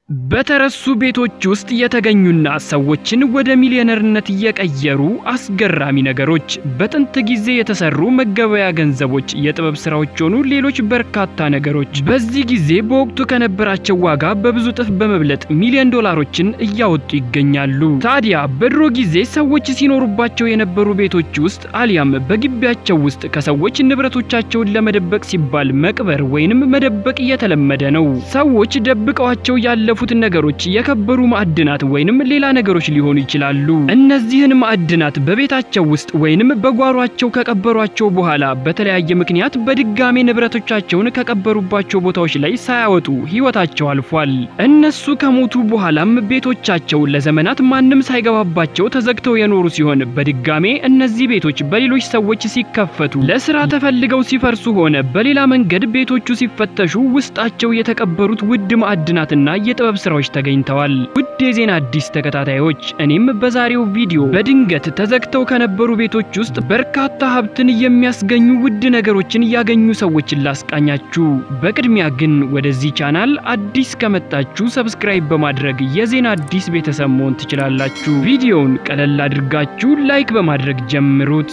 በተረሱ ቤቶች ውስጥ የተገኙና ሰዎችን ወደ ሚሊዮነርነት እየቀየሩ አስገራሚ ነገሮች በጥንት ጊዜ የተሰሩ መገበያ ገንዘቦች የጥበብ ስራዎች ሆኑ ሌሎች በርካታ ነገሮች በዚህ ጊዜ በወቅቱ ከነበራቸው ዋጋ በብዙ ጥፍ በመብለጥ ሚሊዮን ዶላሮችን እያወጡ ይገኛሉ። ታዲያ በድሮ ጊዜ ሰዎች ሲኖሩባቸው የነበሩ ቤቶች ውስጥ አሊያም በግቢያቸው ውስጥ ከሰዎች ንብረቶቻቸውን ለመደበቅ ሲባል መቅበር ወይንም መደበቅ የተለመደ ነው። ሰዎች ደብቀዋቸው ያለፉ ነገሮች የከበሩ ማዕድናት ወይንም ሌላ ነገሮች ሊሆኑ ይችላሉ። እነዚህን ማዕድናት በቤታቸው ውስጥ ወይንም በጓሯቸው ከቀበሯቸው በኋላ በተለያየ ምክንያት በድጋሜ ንብረቶቻቸውን ከቀበሩባቸው ቦታዎች ላይ ሳያወጡ ህይወታቸው አልፏል። እነሱ ከሞቱ በኋላም ቤቶቻቸው ለዘመናት ማንም ሳይገባባቸው ተዘግተው የኖሩ ሲሆን በድጋሜ እነዚህ ቤቶች በሌሎች ሰዎች ሲከፈቱ ለስራ ተፈልገው ሲፈርሱ ሆነ በሌላ መንገድ ቤቶቹ ሲፈተሹ ውስጣቸው የተቀበሩት ውድ ማዕድናትና የጥበብ ስራዎች ተገኝተዋል። ውድ የዜና አዲስ ተከታታዮች እኔም በዛሬው ቪዲዮ በድንገት ተዘግተው ከነበሩ ቤቶች ውስጥ በርካታ ሀብትን የሚያስገኙ ውድ ነገሮችን ያገኙ ሰዎችን ላስቃኛችሁ። በቅድሚያ ግን ወደዚህ ቻናል አዲስ ከመጣችሁ ሰብስክራይብ በማድረግ የዜና አዲስ ቤተሰብ መሆን ትችላላችሁ። ቪዲዮውን ቀለል አድርጋችሁ ላይክ በማድረግ ጀምሩት።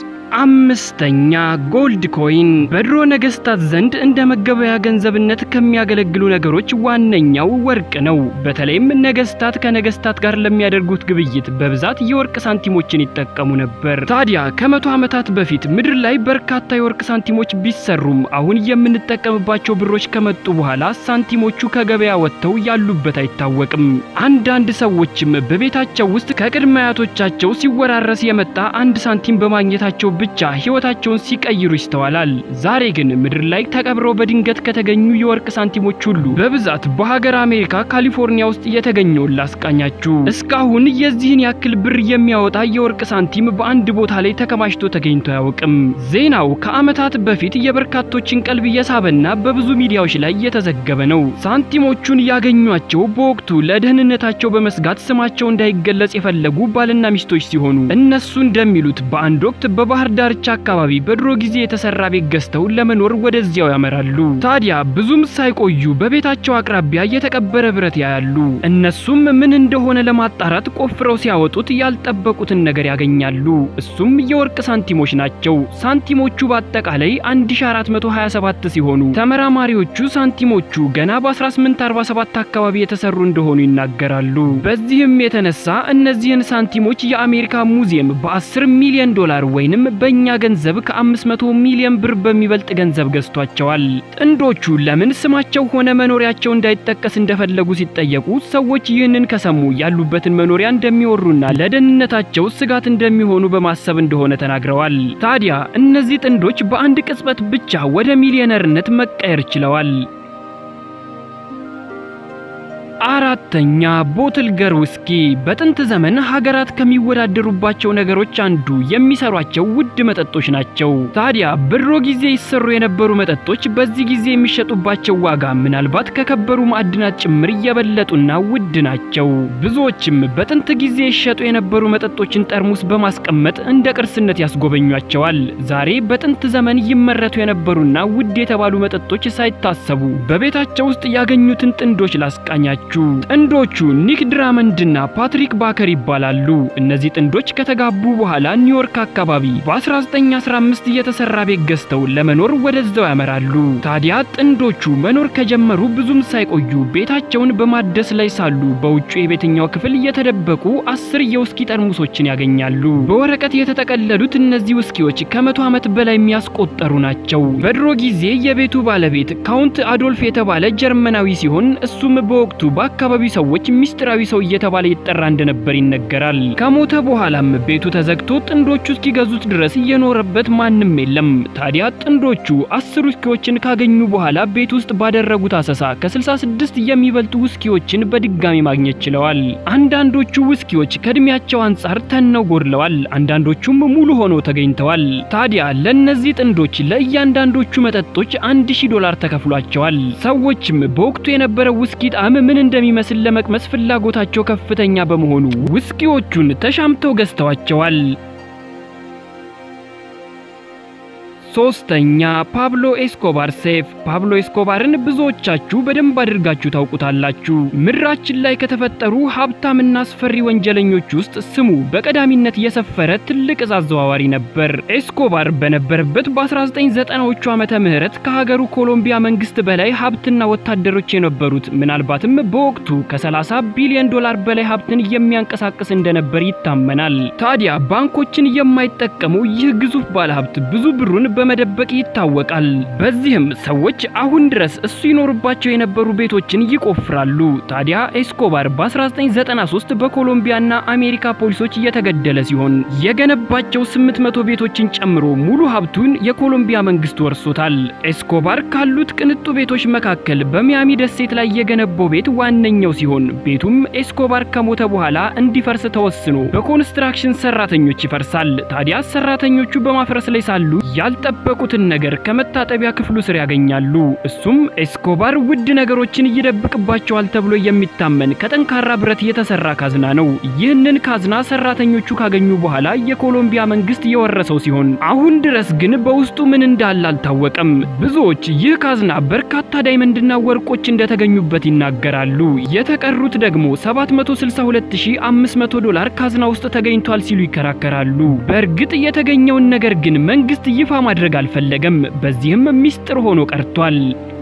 አምስተኛ ጎልድ ኮይን በድሮ ነገስታት ዘንድ እንደ መገበያ ገንዘብነት ከሚያገለግሉ ነገሮች ዋነኛው ወርቅ ነው። በተለይም ነገስታት ከነገስታት ጋር ለሚያደርጉት ግብይት በብዛት የወርቅ ሳንቲሞችን ይጠቀሙ ነበር። ታዲያ ከመቶ ዓመታት በፊት ምድር ላይ በርካታ የወርቅ ሳንቲሞች ቢሰሩም አሁን የምንጠቀምባቸው ብሮች ከመጡ በኋላ ሳንቲሞቹ ከገበያ ወጥተው ያሉበት አይታወቅም። አንዳንድ ሰዎችም በቤታቸው ውስጥ ከቅድመ አያቶቻቸው ሲወራረስ የመጣ አንድ ሳንቲም በማግኘታቸው ብቻ ህይወታቸውን ሲቀይሩ ይስተዋላል። ዛሬ ግን ምድር ላይ ተቀብረው በድንገት ከተገኙ የወርቅ ሳንቲሞች ሁሉ በብዛት በሀገር አሜሪካ ካሊፎርኒያ ውስጥ የተገኘው ላስቃኛችሁ። እስካሁን የዚህን ያክል ብር የሚያወጣ የወርቅ ሳንቲም በአንድ ቦታ ላይ ተከማችቶ ተገኝቶ አያውቅም። ዜናው ከዓመታት በፊት የበርካቶችን ቀልብ የሳበና በብዙ ሚዲያዎች ላይ የተዘገበ ነው። ሳንቲሞቹን ያገኟቸው በወቅቱ ለደህንነታቸው በመስጋት ስማቸው እንዳይገለጽ የፈለጉ ባልና ሚስቶች ሲሆኑ እነሱ እንደሚሉት በአንድ ወቅት በባህር ዳርቻ አካባቢ በድሮ ጊዜ የተሰራ ቤት ገዝተው ለመኖር ወደዚያው ያመራሉ። ታዲያ ብዙም ሳይቆዩ በቤታቸው አቅራቢያ የተቀበረ ብረት ያያሉ። እነሱም ምን እንደሆነ ለማጣራት ቆፍረው ሲያወጡት ያልጠበቁትን ነገር ያገኛሉ። እሱም የወርቅ ሳንቲሞች ናቸው። ሳንቲሞቹ በአጠቃላይ 1427 ሲሆኑ ተመራማሪዎቹ ሳንቲሞቹ ገና በ1847 አካባቢ የተሰሩ እንደሆኑ ይናገራሉ። በዚህም የተነሳ እነዚህን ሳንቲሞች የአሜሪካ ሙዚየም በ10 ሚሊዮን ዶላር ወይንም በእኛ ገንዘብ ከ500 ሚሊዮን ብር በሚበልጥ ገንዘብ ገዝቷቸዋል። ጥንዶቹ ለምን ስማቸው ሆነ መኖሪያቸው እንዳይጠቀስ እንደፈለጉ ሲጠየቁ ሰዎች ይህንን ከሰሙ ያሉበትን መኖሪያ እንደሚወሩና ለደህንነታቸው ስጋት እንደሚሆኑ በማሰብ እንደሆነ ተናግረዋል። ታዲያ እነዚህ ጥንዶች በአንድ ቅጽበት ብቻ ወደ ሚሊዮነርነት መቀየር ችለዋል። አራተኛ ቦትል ገር ውስኪ በጥንት ዘመን ሀገራት ከሚወዳደሩባቸው ነገሮች አንዱ የሚሰሯቸው ውድ መጠጦች ናቸው። ታዲያ በድሮ ጊዜ ይሰሩ የነበሩ መጠጦች በዚህ ጊዜ የሚሸጡባቸው ዋጋ ምናልባት ከከበሩ ማዕድናት ጭምር የበለጡና ውድ ናቸው። ብዙዎችም በጥንት ጊዜ ይሸጡ የነበሩ መጠጦችን ጠርሙስ በማስቀመጥ እንደ ቅርስነት ያስጎበኟቸዋል። ዛሬ በጥንት ዘመን ይመረቱ የነበሩና ውድ የተባሉ መጠጦች ሳይታሰቡ በቤታቸው ውስጥ ያገኙትን ጥንዶች ላስቃኛቸው። ጥንዶቹ ኒክ ድራመንድና ፓትሪክ ባከር ይባላሉ። እነዚህ ጥንዶች ከተጋቡ በኋላ ኒውዮርክ አካባቢ በ1915 የተሰራ ቤት ገዝተው ለመኖር ወደዛው ያመራሉ። ታዲያ ጥንዶቹ መኖር ከጀመሩ ብዙም ሳይቆዩ ቤታቸውን በማደስ ላይ ሳሉ በውጭ የቤተኛው ክፍል የተደበቁ 10 የውስኪ ጠርሙሶችን ያገኛሉ። በወረቀት የተጠቀለሉት እነዚህ ውስኪዎች ከ100 ዓመት በላይ የሚያስቆጠሩ ናቸው። በድሮ ጊዜ የቤቱ ባለቤት ካውንት አዶልፍ የተባለ ጀርመናዊ ሲሆን እሱም በወቅቱ በአካባቢው ሰዎች ሚስጥራዊ ሰው እየተባለ ይጠራ እንደነበር ይነገራል። ከሞተ በኋላም ቤቱ ተዘግቶ ጥንዶቹ እስኪገዙት ድረስ እየኖረበት ማንም የለም። ታዲያ ጥንዶቹ 10 ውስኪዎችን ካገኙ በኋላ ቤት ውስጥ ባደረጉት አሰሳ ከ66 የሚበልጡ ውስኪዎችን በድጋሚ ማግኘት ችለዋል። አንዳንዶቹ ውስኪዎች ከእድሜያቸው አንጻር ተነው ጎድለዋል፣ አንዳንዶቹም ሙሉ ሆነው ተገኝተዋል። ታዲያ ለነዚህ ጥንዶች ለእያንዳንዶቹ መጠጦች $1000 ተከፍሏቸዋል። ሰዎችም በወቅቱ የነበረው ውስኪ ጣዕም ምን እንደሚመስል ለመቅመስ ፍላጎታቸው ከፍተኛ በመሆኑ ውስኪዎቹን ተሻምተው ገዝተዋቸዋል። ሶስተኛ ፓብሎ ኤስኮባር ሴፍ። ፓብሎ ኤስኮባርን ብዙዎቻችሁ በደንብ አድርጋችሁ ታውቁታላችሁ። ምድራችን ላይ ከተፈጠሩ ሀብታምና አስፈሪ ወንጀለኞች ውስጥ ስሙ በቀዳሚነት የሰፈረ ትልቅ አዘዋዋሪ ነበር። ኤስኮባር በነበረበት በ1990ዎቹ ዓመተ ምህረት ከሀገሩ ኮሎምቢያ መንግስት በላይ ሀብትና ወታደሮች የነበሩት ምናልባትም በወቅቱ ከ30 ቢሊዮን ዶላር በላይ ሀብትን የሚያንቀሳቅስ እንደነበር ይታመናል። ታዲያ ባንኮችን የማይጠቀሙ ይህ ግዙፍ ባለሀብት ብዙ ብሩን በመደበቅ ይታወቃል። በዚህም ሰዎች አሁን ድረስ እሱ ይኖርባቸው የነበሩ ቤቶችን ይቆፍራሉ። ታዲያ ኤስኮባር በ1993 በኮሎምቢያና አሜሪካ ፖሊሶች የተገደለ ሲሆን የገነባቸው 800 ቤቶችን ጨምሮ ሙሉ ሀብቱን የኮሎምቢያ መንግስት ወርሶታል። ኤስኮባር ካሉት ቅንጡ ቤቶች መካከል በሚያሚ ደሴት ላይ የገነባው ቤት ዋነኛው ሲሆን ቤቱም ኤስኮባር ከሞተ በኋላ እንዲፈርስ ተወስኖ በኮንስትራክሽን ሰራተኞች ይፈርሳል። ታዲያ ሰራተኞቹ በማፍረስ ላይ ሳሉ ያልጠበቁትን ነገር ከመታጠቢያ ክፍሉ ስር ያገኛሉ። እሱም ኤስኮባር ውድ ነገሮችን ይደብቅባቸዋል ተብሎ የሚታመን ከጠንካራ ብረት የተሰራ ካዝና ነው። ይህንን ካዝና ሰራተኞቹ ካገኙ በኋላ የኮሎምቢያ መንግስት የወረሰው ሲሆን አሁን ድረስ ግን በውስጡ ምን እንዳለ አልታወቀም። ብዙዎች ይህ ካዝና በርካታ ዳይመንድና ወርቆች እንደተገኙበት ይናገራሉ። የተቀሩት ደግሞ 762500 ዶላር ካዝና ውስጥ ተገኝቷል ሲሉ ይከራከራሉ። በእርግጥ የተገኘውን ነገር ግን መንግስት ይፋ ማድረግ አልፈለገም። በዚህም ሚስጥር ሆኖ ቀርቷል።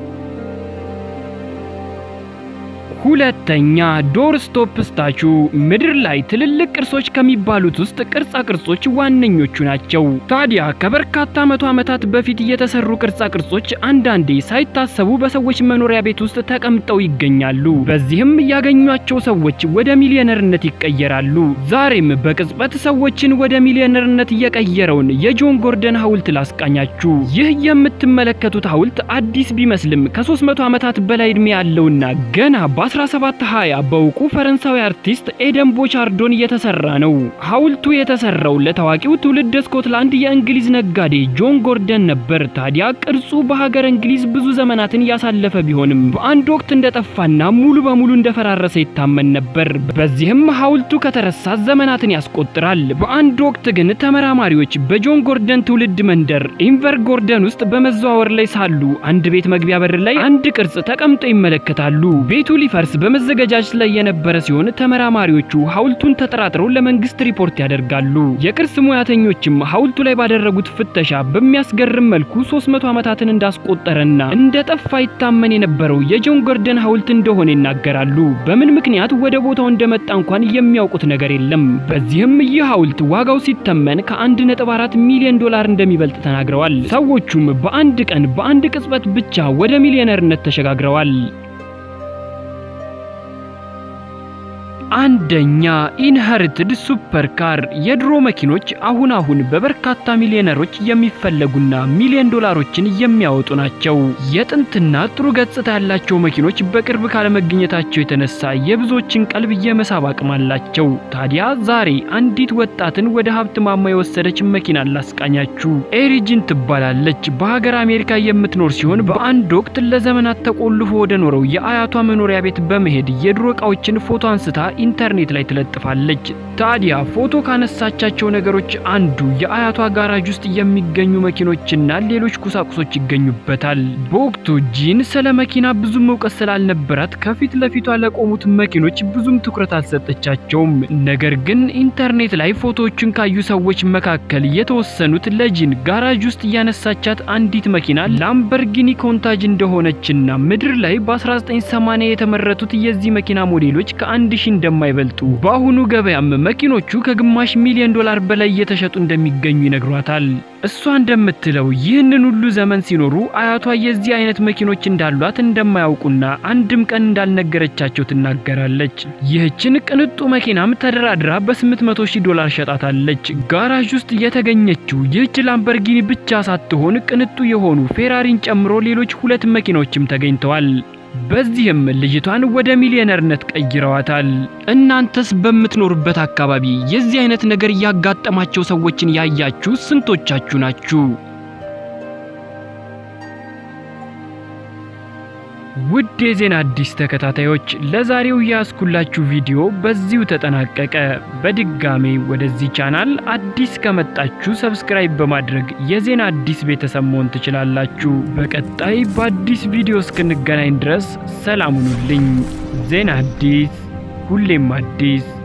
ሁለተኛ ዶር ስቶፕ ስታቹ። ምድር ላይ ትልልቅ ቅርሶች ከሚባሉት ውስጥ ቅርጻ ቅርጾች ዋነኞቹ ናቸው። ታዲያ ከበርካታ መቶ ዓመታት በፊት የተሰሩ ቅርጻ ቅርጾች አንዳንዴ ሳይታሰቡ በሰዎች መኖሪያ ቤት ውስጥ ተቀምጠው ይገኛሉ። በዚህም ያገኟቸው ሰዎች ወደ ሚሊዮነርነት ይቀየራሉ። ዛሬም በቅጽበት ሰዎችን ወደ ሚሊዮነርነት የቀየረውን የጆን ጎርደን ሐውልት ላስቃኛችሁ። ይህ የምትመለከቱት ሐውልት አዲስ ቢመስልም ከ300 ዓመታት በላይ ዕድሜ ያለውና ገና በ1720 በውቁ ፈረንሳዊ አርቲስት ኤደን ቦቻርዶን የተሰራ ነው። ሐውልቱ የተሰራው ለታዋቂው ትውልድ ስኮትላንድ የእንግሊዝ ነጋዴ ጆን ጎርደን ነበር። ታዲያ ቅርጹ በሀገር እንግሊዝ ብዙ ዘመናትን ያሳለፈ ቢሆንም በአንድ ወቅት እንደጠፋና ሙሉ በሙሉ እንደፈራረሰ ይታመን ነበር። በዚህም ሐውልቱ ከተረሳ ዘመናትን ያስቆጥራል። በአንድ ወቅት ግን ተመራማሪዎች በጆን ጎርደን ትውልድ መንደር ኢንቨር ጎርደን ውስጥ በመዘዋወር ላይ ሳሉ አንድ ቤት መግቢያ በር ላይ አንድ ቅርጽ ተቀምጦ ይመለከታሉ። ቤቱ ሊፈርስ በመዘጋጀት ላይ የነበረ ሲሆን ተመራማሪዎቹ ሐውልቱን ተጠራጥረው ለመንግስት ሪፖርት ያደርጋሉ። የቅርስ ሙያተኞችም ሐውልቱ ላይ ባደረጉት ፍተሻ በሚያስገርም መልኩ 300 ዓመታትን እንዳስቆጠረና እንደጠፋ ይታመን የነበረው የጆን ጎርደን ሐውልት እንደሆነ ይናገራሉ። በምን ምክንያት ወደ ቦታው እንደመጣ እንኳን የሚያውቁት ነገር የለም። በዚህም ይህ ሐውልት ዋጋው ሲተመን ከ1.4 ሚሊዮን ዶላር እንደሚበልጥ ተናግረዋል። ሰዎቹም በአንድ ቀን በአንድ ቅጽበት ብቻ ወደ ሚሊዮነርነት ተሸጋግረዋል። አንደኛ ኢንሄሪትድ ሱፐር ካር። የድሮ መኪኖች አሁን በበርካታ ሚሊዮነሮች የሚፈለጉና ሚሊዮን ዶላሮችን የሚያወጡ ናቸው። የጥንትና ጥሩ ገጽታ ያላቸው መኪኖች በቅርብ ካለመገኘታቸው የተነሳ የብዙዎችን ቀልብ የመሳብ አቅም አላቸው። ታዲያ ዛሬ አንዲት ወጣትን ወደ ሀብት ማማ የወሰደች መኪና ላስቃኛችሁ። ኤሪጂን ትባላለች። በሀገር አሜሪካ የምትኖር ሲሆን በአንድ ወቅት ለዘመናት ተቆልፎ ወደ ኖረው የአያቷ መኖሪያ ቤት በመሄድ የድሮ ዕቃዎችን ፎቶ አንስታ ኢንተርኔት ላይ ትለጥፋለች። ታዲያ ፎቶ ካነሳቻቸው ነገሮች አንዱ የአያቷ ጋራጅ ውስጥ የሚገኙ መኪኖችና ሌሎች ቁሳቁሶች ይገኙበታል። በወቅቱ ጂን ስለ መኪና ብዙ ዕውቀት ስላልነበራት ከፊት ለፊቷ ለቆሙት መኪኖች ብዙም ትኩረት አልሰጠቻቸውም። ነገር ግን ኢንተርኔት ላይ ፎቶዎችን ካዩ ሰዎች መካከል የተወሰኑት ለጂን ጋራጅ ውስጥ ያነሳቻት አንዲት መኪና ላምበርጊኒ ኮንታጅ እንደሆነችና ምድር ላይ በ1980 የተመረቱት የዚህ መኪና ሞዴሎች ከ1000 እንደማይበልጡ በአሁኑ ገበያም መኪኖቹ ከግማሽ ሚሊዮን ዶላር በላይ እየተሸጡ እንደሚገኙ ይነግሯታል። እሷ እንደምትለው ይህንን ሁሉ ዘመን ሲኖሩ አያቷ የዚህ አይነት መኪኖች እንዳሏት እንደማያውቁና አንድም ቀን እንዳልነገረቻቸው ትናገራለች። ይህችን ቅንጡ መኪናም ተደራድራ በ800,000 ዶላር ሸጣታለች። ጋራጅ ውስጥ የተገኘችው ይህች ላምበርጊኒ ብቻ ሳትሆን ቅንጡ የሆኑ ፌራሪን ጨምሮ ሌሎች 2 መኪኖችም ተገኝተዋል። በዚህም ልጅቷን ወደ ሚሊዮነርነት ቀይረዋታል። እናንተስ በምትኖሩበት አካባቢ የዚህ አይነት ነገር ያጋጠማቸው ሰዎችን ያያችሁ ስንቶቻችሁ ናችሁ? ውድ የዜና አዲስ ተከታታዮች ለዛሬው ያስኩላችሁ ቪዲዮ በዚሁ ተጠናቀቀ። በድጋሚ ወደዚህ ቻናል አዲስ ከመጣችሁ ሰብስክራይብ በማድረግ የዜና አዲስ ቤተሰብ መሆን ትችላላችሁ። በቀጣይ በአዲስ ቪዲዮ እስክንገናኝ ድረስ ሰላም ሁኑልኝ። ዜና አዲስ ሁሌም አዲስ